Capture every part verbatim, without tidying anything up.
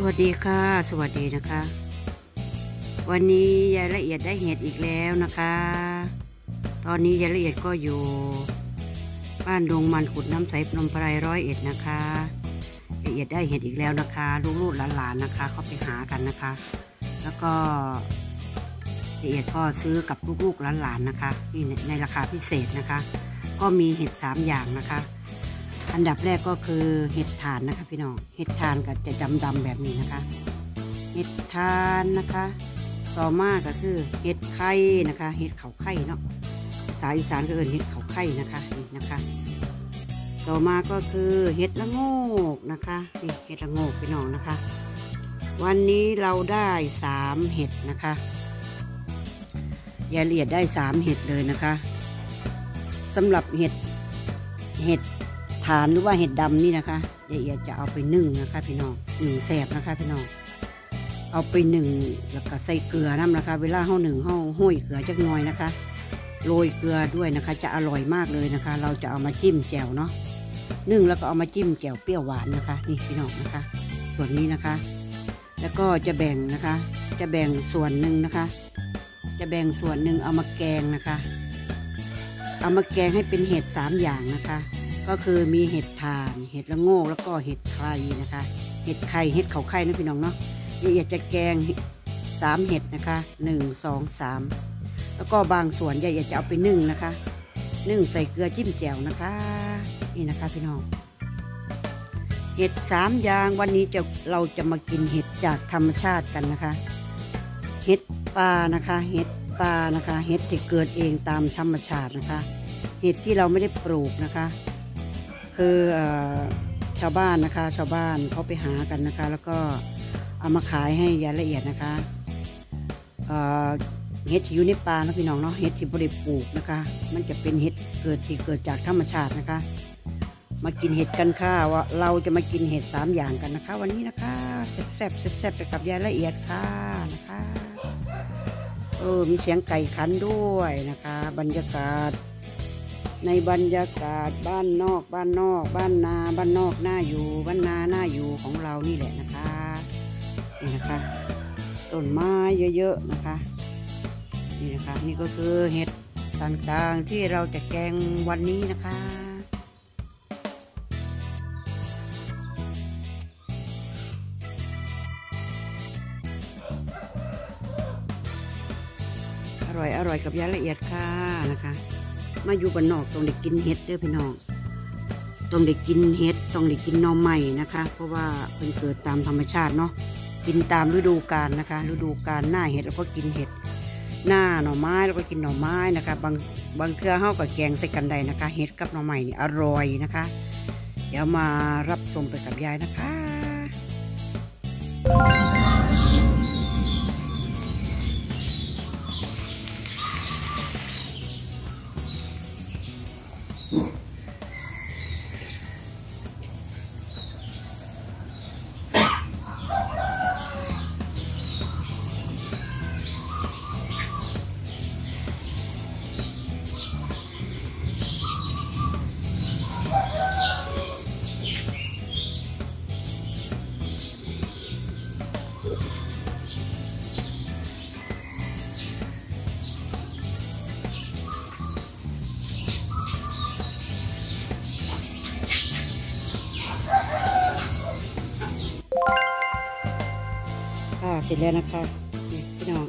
วัสดีค่ะสวัสดีนะคะวันนี้ยายละเอียดได้เห็ดอีกแล้วนะคะตอนนี้ยายละเอียดก็อยู่บ้านดงมันขุดน้ำใสพนมไพรร้อยเอ็ดนะคะละเอียดได้เห็ดอีกแล้วนะคะลูกๆหลานๆนะคะเขาไปหากันนะคะแล้วก็ละเอียดก็ซื้อกับลูกๆหลานๆนะคะนี่ในราคาพิเศษนะคะก็มีเห็ดสามอย่างนะคะอันดับแรกก็คือเห็ดถ่านนะคะพี่น้องเห็ดถ่านก็จะดำๆแบบนี้นะคะเห็ดถ่านนะคะต่อมาก็คือเห็ดไข่นะคะเห็ดเขาไข่เนาะภาษาอีสานก็เอิ้นเห็ดเขาไข่นะคะนี่นะคะต่อมาก็คือเห็ดละโงกนะคะนี่เห็ดละโงกพี่น้องนะคะวันนี้เราได้สามเห็ดนะคะยายละเอียดได้สามเห็ดเลยนะคะสำหรับเห็ดเห็ดฐานหรือว่าเห็ดดำนี่นะคะยายละเอียดจะเอาไปนึ่งนะคะพี่น้องหนึ่งแสบนะคะพี่น้องเอาไปหนึ่งแล้วก็ใส่เกลือน้ำนะคะเวลาห่อหนึ่งห่อห้อยเกลือจักหน่อยนะคะโรยเกลือด้วยนะคะจะอร่อยมากเลยนะคะเราจะเอามาจิ้มแจ่วเนาะนึ่งแล้วก็เอามาจิ้มแจ่วเปรี้ยวหวานนะคะนี่พี่น้องนะคะส่วนนี้นะคะแล้วก็จะแบ่งนะคะจะแบ่งส่วนหนึ่งนะคะจะแบ่งส่วนหนึ่งเอามาแกงนะคะเอามาแกงให้เป็นเห็ดสามอย่างนะคะก็คือมีเห็ดถ่านเห็ดละโงกแล้วก็เห็ดไข่นะคะเห็ดไข่เห็ดเขาไข่นะพี่น้องเนาะละเอียดจะแกงสามเห็ดนะคะหนึ่งสองสามแล้วก็บางส่วนละเอียดจะเอาไปนึ่งนะคะนึ่งใส่เกลือจิ้มแจ่วนะคะนี่นะคะพี่น้องเห็ดสามอย่างวันนี้จะเราจะมากินเห็ดจากธรรมชาติกันนะคะเห็ดป่านะคะเห็ดป่านะคะเห็ดที่เกิดเองตามธรรมชาตินะคะเห็ดที่เราไม่ได้ปลูกนะคะคือชาวบ้านนะคะชาวบ้านเขาไปหากันนะคะแล้วก็เอามาขายให้ยายละเอียดนะคะเห็ดที่อยู่ในป่านะพี่น้องเนาะเห็ดที่บริปลูกนะคะมันจะเป็นเห็ดเกิดที่เกิดจากธรรมชาตินะคะมากินเห็ดกันค่ะว่าเราจะมากินเห็ดสามอย่างกันนะคะวันนี้นะคะแซ่บแซ่บแซ่บไปกับยายละเอียดค่ะนะคะเออมีเสียงไก่ขันด้วยนะคะบรรยากาศในบรรยากาศบ้านนอกบ้านนอกบ้านนาบ้านนอกหน้าอยู่บ้านนาหน้าอยู่ของเรานี่แหละนะคะนี่นะคะต้นไม้เยอะๆนะคะนี่นะคะนี่ก็คือเห็ดต่างๆที่เราจะแกงวันนี้นะคะอร่อยอร่อยกับยายละเอียดค่ะนะคะมาอยู่บ้านนอกต้องได้กินเห็ดเด้อพี่น้องต้องได้กินเห็ดต้องได้กินหน่อไม้นะคะเพราะว่าเป็นเกิดตามธรรมชาติเนาะกินตามฤดูกาลนะคะฤดูกาลหน้าเห็ดแล้วก็กินเห็ดหน้าหน่อไม้แล้วก็กินหน่อไม้นะคะบางบางเทื่อเข้ากับแกงใส่กันได้นะคะเห็ดกับหน่อไม้นี่อร่อยนะคะเดี๋ยวมารับชมไปกับยายนะคะเสร็จแล้วนะคะพี่น้อง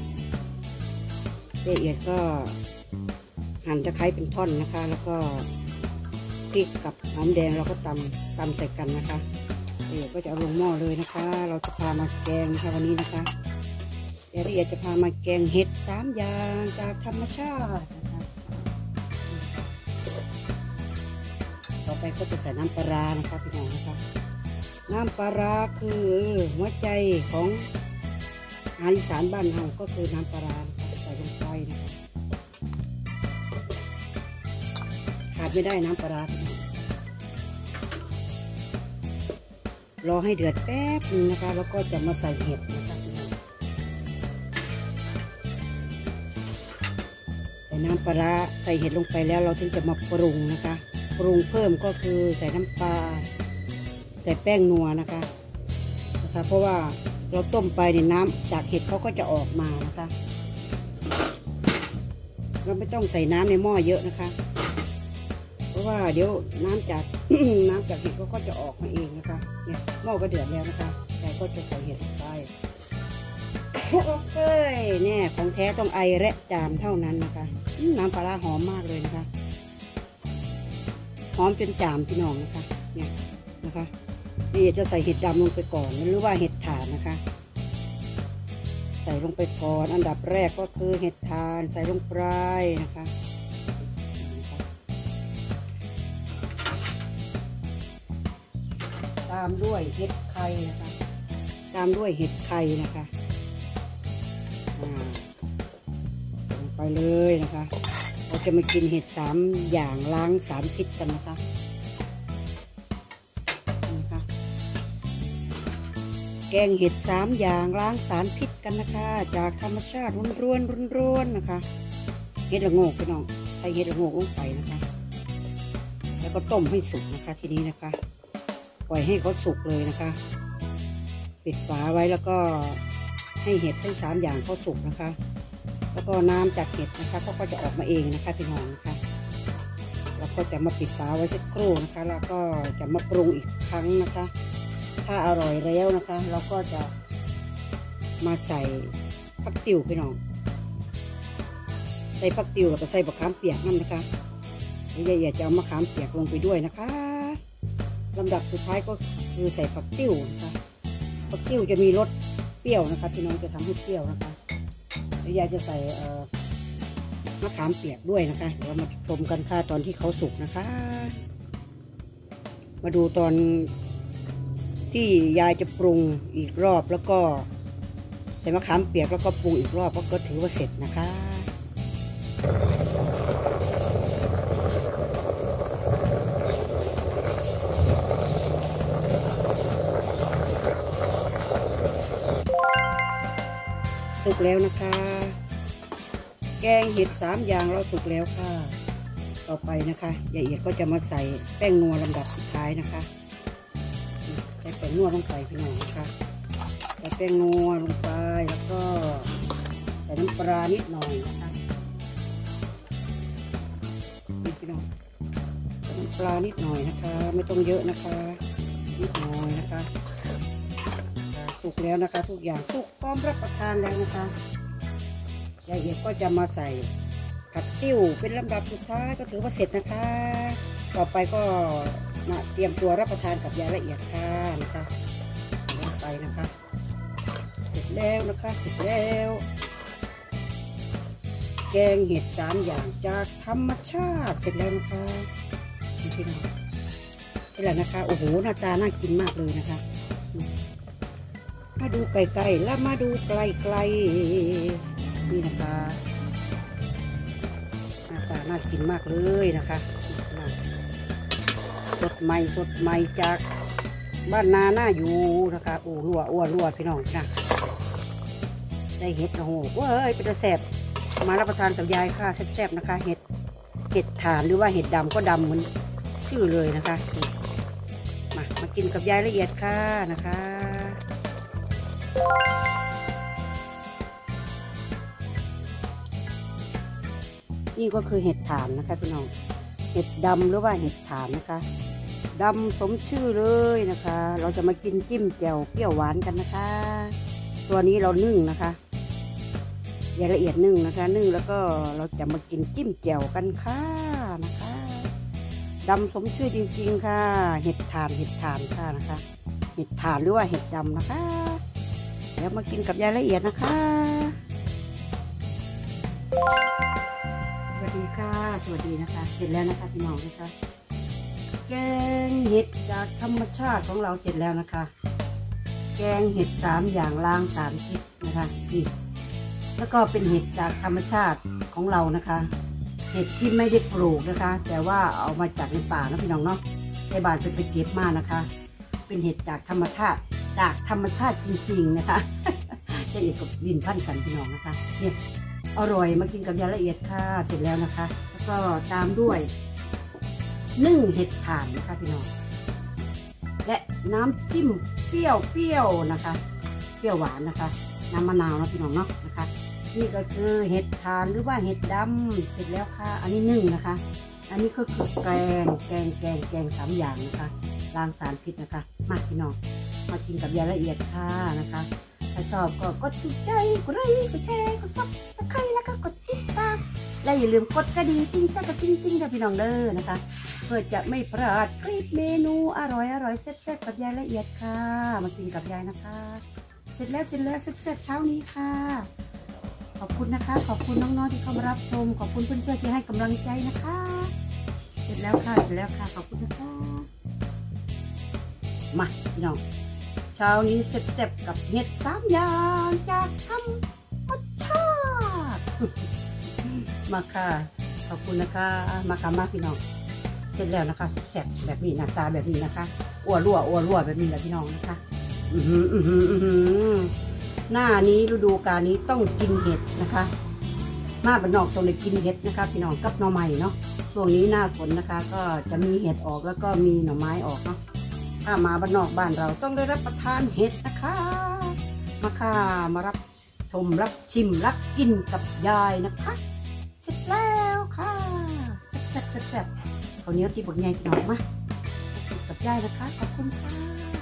ละเอียดก็หั่นตะไคร้เป็นท่อนนะคะแล้วก็พริกกับหอมแดงเราก็ตำตำใส่กันนะคะละเอียดก็จะเอาลงหม้อเลยนะคะเราจะพามาแกงนะคะวันนี้นะคะละเอียดจะพามาแกงเห็ดสามอย่างจากธรรมชาตินะคะต่อไปก็จะใส่น้ำปลานะคะพี่น้องนะคะน้ำปลาคือหัวใจของอาหารอีสานบ้านเราก็คือน้ำปลาใส่ลงไปนะคะขาดไม่ได้น้ำปลารอให้เดือดแป๊บนึงนะคะแล้วก็จะมาใส่เห็ดนะคะใส่น้ำปลาใส่เห็ดลงไปแล้วเราถึงจะมาปรุงนะคะปรุงเพิ่มก็คือใส่น้ำปลาใส่แป้งนัวนะคะ ผนะคะเพราะว่าเราต้มไปเนี่ยน้ำจากเห็ดเขาก็จะออกมานะคะเราไม่ต้องใส่น้ำในหม้อเยอะนะคะเพราะว่าเดี๋ยวน้ำจาก น้ำจากเห็ดเขาก็จะออกมาเองนะคะเนี่ยหม้อก็เดือดแล้วนะคะแต่ก็จะใส่เห็ดลงไปเอ้ยเนี่ยของแท้ต้องไอและจามเท่านั้นนะคะน้ำปลาร้าหอมมากเลยนะคะหอมจนจามพี่น้องนะคะเนี่ยนะคะนี่จะใส่เห็ดดำลงไปก่อนหรือว่าเห็ดถ่านนะคะใส่ลงไปก่อนอันดับแรกก็คือเห็ดถ่านใส่ลงไปนะคะตามด้วยเห็ดไข่นะคะตามด้วยเห็ดไข่นะคะลงไปเลยนะคะเราจะมากินเห็ดสามอย่างล้างสารพิษกันนะคะนะคะแกงเห็ดสามอย่างล้างสารพิษกันนะคะจากธรรมชาติร้วนๆร้วนๆนะคะเห็ดละโงกพี่น้องใส่เห็ดละโงกลงไปนะคะแล้วก็ต้มให้สุกนะคะทีนี้นะคะปล่อยให้เขาสุกเลยนะคะปิดฝาไว้แล้วก็ให้เห็ดทั้งสามอย่างเขาสุกนะคะแล้วก็น้ำจากเห็ดนะคะเขาก็จะออกมาเองนะคะพี่น้องนะคะแล้วก็จะมาปิดฝาไว้สักครู่นะคะแล้วก็จะมาปรุงอีกครั้งนะคะถ้าอร่อยแล้วนะคะเราก็จะมาใส่ผักติ๋วพี่น้องใส่ผักติ๋วแล้วก็ใส่มะขามเปียกนั่นนะคะยายๆจะเอามะขามเปียกลงไปด้วยนะคะลำดับสุดท้ายก็คือใส่ผักติ๋วนะคะผักติ๋วจะมีรสเปรี้ยวนะคะพี่น้องจะทำให้เปรี้ยวนะคะแล้วยายจะใส่มะขามเปียกด้วยนะคะเดี๋ยวมาชมกันค่ะตอนที่เขาสุกนะคะมาดูตอนที่ยายจะปรุงอีกรอบแล้วก็ใส่มะขามเปียกแล้วก็ปรุงอีกรอบก็ถือว่าเสร็จนะคะสุกแล้วนะคะแกงเห็ดสามอย่างเราสุกแล้วค่ะต่อไปนะคะยายเอียดก็จะมาใส่แป้งนัวลำดับสุดท้ายนะคะใส่แป้งนัวลงไปพี่น้องนะคะใส่แป้งนัวลงไปแล้วก็ใส่น้ำปลานิดหน่อยนะคะนี่พี่น้องใส่น้ำปลานิดหน่อยนะคะไม่ต้องเยอะนะคะนิดหน่อยนะคะสุกแล้วนะคะทุกอย่างสุกพร้อมรับประทานแล้วนะคะยายเอียดก็จะมาใส่ผักติ้วเป็นลำดับสุดท้ายก็ถือว่าเสร็จนะคะต่อไปก็มาเตรียมตัวรับประทานกับยายละเอียดค่ะนะคะลงไปนะคะเสร็จแล้วนะคะเสร็จแล้วแกงเห็ดสามอย่างจากธรรมชาติเสร็จแล้วนะคะนี่พี่น้องเสร็จแล้วนะคะโอ้โหหน้าตาน่ากินมากเลยนะคะมาดูไกลๆแล้วมาดูไกลๆนี่นะคะหน้าตาน่ากินมากเลยนะคะสดใหม่สดใหม่จากบ้านนาหน้าอยู่นะคะโอ้รัวอ้วนรัวพี่น้องนะได้เห็ดโอ้โหเว้ยเป็นแซ่บมารับประทานกับยายค่ะแซ่บๆนะคะเห็ดเห็ดถ่านหรือว่าเห็ดดำก็ดำเหมือนชื่อเลยนะคะมามากินกับยายละเอียดค่ะนะคะนี่ก็คือเห็ดถ่านนะคะพี่น้องเห็ดดำหรือว่าเห็ดถ่านนะคะดำสมชื่อเลยนะคะเราจะมากินจิ้มแจ่วเปรี้ยวหวานกันนะคะตัวนี้เรานึ่งนะคะยายละเอียดนึ่งนะคะนึ่งแล้วก็เราจะมากินจิ้มแจ่วกันค่ะนะคะดำสมชื่อจริงๆค่ะเห็ดถ่านเห็ดถ่านค่ะนะคะเห็ดถ่านหรือว่าเห็ดดำนะคะเดี๋ยวมากินกับยายละเอียดนะคะสวัสดีค่ะสวัสดีนะคะเสร็จแล้วนะคะพี่น้องนะคะแกงเห็ดจากธรรมชาติของเราเสร็จแล้วนะคะแกงเห็ดสามอย่างล้างสารพิษนะคะนี่แล้วก็เป็นเห็ดจากธรรมชาติของเรานะคะเห็ดที่ไม่ได้ปลูกนะคะแต่ว่าเอามาจากในป่านะพี่น้องเนาะในบ้านเป็นไปเก็บมานะคะเป็นเห็ดจากธรรมชาติจากธรรมชาติจริงๆนะคะจะเอกกับดินพันกันพี่น้องนะคะเนี่ยอร่อยมากินกับยาละเอียดค่ะเสร็จแล้วนะคะแล้วก็ตามด้วยนึ่งเห็ดถ่านนะคะพี่น้องและน้ำจิ้มเปรี้ยวเปรี้ยวนะคะเปรี้ยวหวานนะคะน้ำมะนาวนะพี่น้องเนาะนะคะนี่ก็คือเห็ดทานหรือว่าเห็ดดำเสร็จแล้วค่ะอันนี้นึ่งนะคะอันนี้ก็คือแกงแกงแกงแกงสามอย่างนะคะล้างสารพิษนะคะมาพี่น้องมากินกับยายละเอียดค่ะนะคะถ้าชอบก็กดถูกใจกดไลค์กดแชร์กดซับสไครต์แล้วก็กดติดตามและอย่าลืมกดกระดิ่งติ้งตะกระติ้งติ้งนะพี่น้องเด้อนะคะเพื่อจะไม่พลาดคลิปเมนูอร่อยอร่อยแซ่บๆกับยายละเอียดค่ะมากินกับยายนะคะเสร็จแล้วเสร็จแล้วแซ่บๆเช้านี้ค่ะขอบคุณนะคะขอบคุณน้องๆที่เข้ามารับชมขอบคุณเพื่อนๆที่ให้กำลังใจนะคะเสร็จแล้วค่ะเสร็จแล้วค่ะขอบคุณนะคะมาพี่น้องเช้านี้แซ่บๆกับเห็ดสามอย่างจากธรรมชาติมาค่ะขอบคุณนะคะมาค่ะมาพี่น้องเสร็จแล้วนะคะแซ่บๆแบบนี้หน้าตาแบบนี้นะคะอ้วนรั่วอ้วนรั่วแบบนี้แหละพี่น้องนะคะอือหืออือหืออือหือหน้านี้ฤดูกาลนี้ต้องกินเห็ดนะคะมาบ้านนอกต้องได้กินเห็ดนะคะพี่น้องกับหน่อไม้เนาะช่วงนี้หน้าฝนนะคะก็จะมีเห็ดออกแล้วก็มีหน่อไม้ออกเนาะถ้ามาบ้านนอกบ้านเราต้องได้รับประทานเห็ดนะคะมาค่ะมารับชมรับชิมรับกินกับยายนะคะเสร็จแล้วค่ะแซ่บแซ่บแซ่บแซ่บข้าวเหนียวจีบกใหญ่พี่น้องมากับยายนะคะขอบคุณค่ะ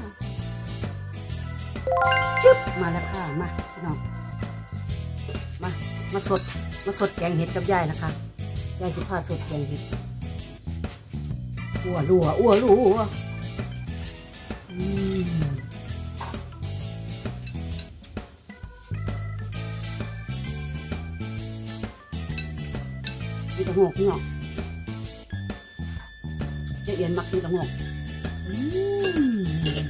ชึบมาแล้วค่ะมาพี่น้องมามาสดมาสดแกงเห็ดกับยายนะคะยายสิพาสดแกงเห็ดอ้วรัวอ้วรัวอืมมีตะงกพี่น้องเจ๊เอียนมักมีตะงกอืม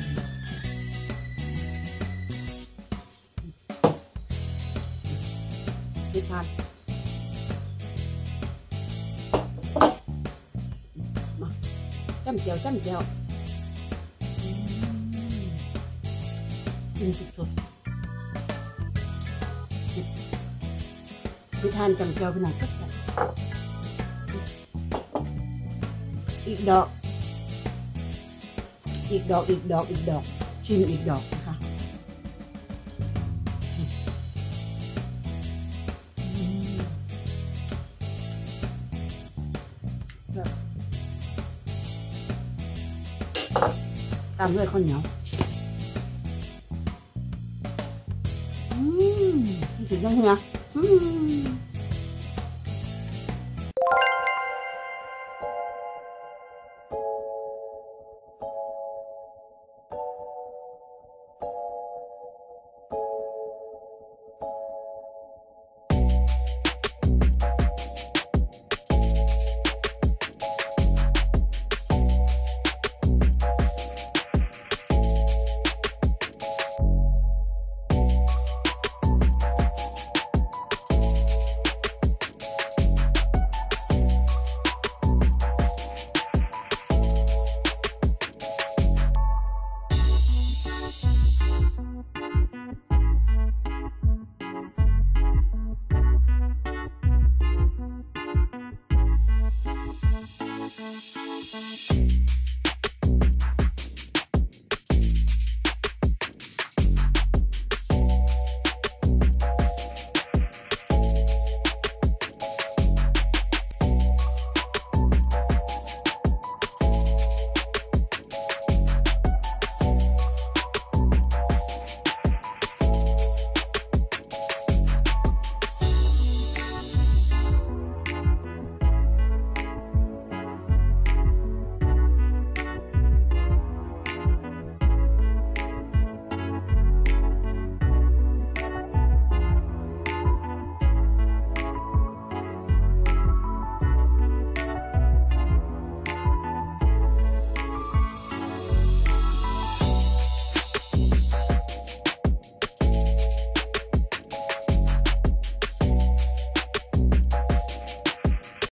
ดีทานมาจ้ำเจียวจ้ำเจียวกินสดๆดีทานจ้ำเจียวเป็นหนังสักอย่างอีกดอกอีกดอกอีกดอกอีกดอกชิมอีกดอกนะคะตามด้วยข้าวเหนียวอืมถึงยังไงอืม